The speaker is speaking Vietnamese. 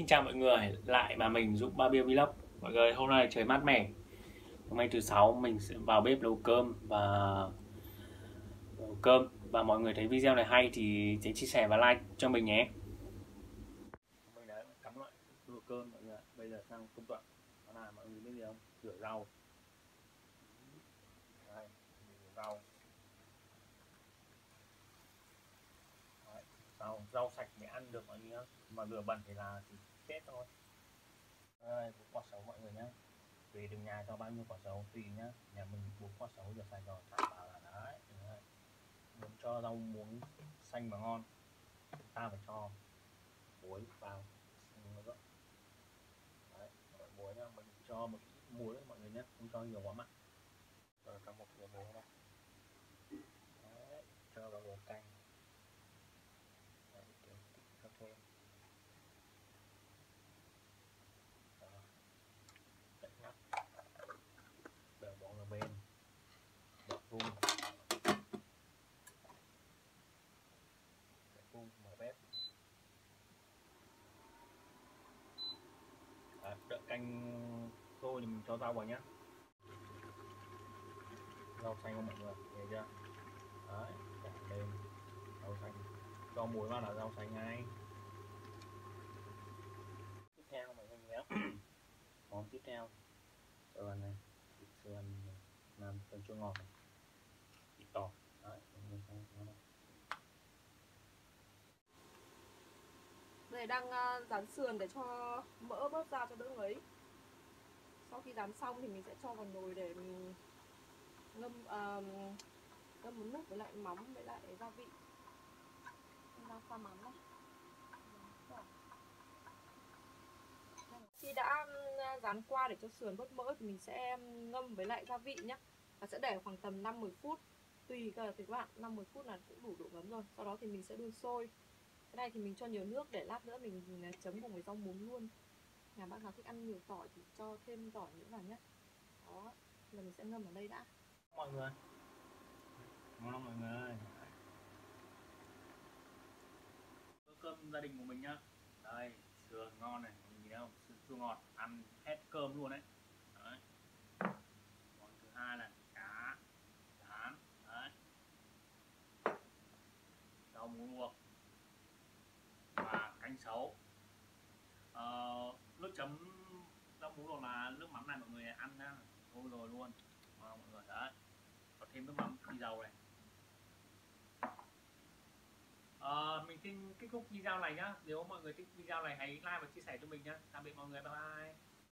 Xin chào mọi người, lại là mình Dũng Ba Bia Vlog. Mọi người, hôm nay trời mát mẻ. Hôm nay thứ sáu mình sẽ vào bếp nấu cơm và mọi người thấy video này hay thì hãy chia sẻ và like cho mình nhé. Mình đã cắm lại nồi cơm mọi người. Bây giờ sang công đoạn. Đó là mọi người biết gì không? Rửa rau. Đây, rửa rau. Đấy, rau sạch để ăn được mọi người nhá. Mà rửa bẩn thì là chỉ chết thôi. Đây, quả sấu mọi người nhá. Tùy từng nhà cho bao nhiêu quả sấu tùy nhá. Nhà mình 4 quả sấu rửa sạch rồi thả vào là đấy. Muốn cho rau muống xanh và ngon ta phải cho muối vào nữa. Đấy, muối nhá, mình cho một ít muối mọi người nhé, không cho nhiều quá mặn. Rồi cho một thìa muối vào. Đấy, cho vào bột canh. Đấy, cho thêm. Đậy nắp. Để bỏ vào bên. Để vung. Mở bếp. Đấy, đợi canh sôi thì mình cho rau vào nhé. Rau xanh không mọi người, thấy chưa? Đấy, đảo lên rau xanh, cho muối vào là rau xanh ngay. Tiếp theo mọi người nhé. Món tiếp theo sườn này, thịt sườn làm sườn chua ngọt này, thịt tỏi. Đấy, mình xem nó này. Đây đang rán sườn để cho mỡ bớt ra cho đỡ ngấy. Sau khi rán xong thì mình sẽ cho vào nồi để mình ngâm một nước với lại mắm với lại gia vị. Mình đang pha mắm này. Khi đã rán qua để cho sườn bớt mỡ thì mình sẽ ngâm với lại gia vị nhé. Và sẽ để khoảng tầm 5-10 phút. Tùy các bạn, 5-10 phút là cũng đủ độ ngấm rồi. Sau đó thì mình sẽ đun sôi. Cái này thì mình cho nhiều nước để lát nữa mình chấm cùng với rau muống luôn. Nhà bạn nào thích ăn nhiều tỏi thì cho thêm tỏi nữa vào nhé. Đó, giờ mình sẽ ngâm ở đây đã. Mọi người, ngon không mọi người? Bữa cơm gia đình của mình nhá. Đây, sườn ngon này, mình nhìn thấy không? Sườn chua ngọt, ăn hết cơm luôn đấy. Đấy. Món thứ hai là cá rán, đấy. Rau muống luộc và canh sấu. Nước chấm rau muống luộc là nước mắm này mọi người ăn nhá, thôi rồi luôn. Mọi người đấy, có thêm nước mắm đi dầu này. Mình xin kết thúc video này nhá. Nếu mọi người thích video này hãy like và chia sẻ cho mình nhá. Tạm biệt mọi người, bye bye.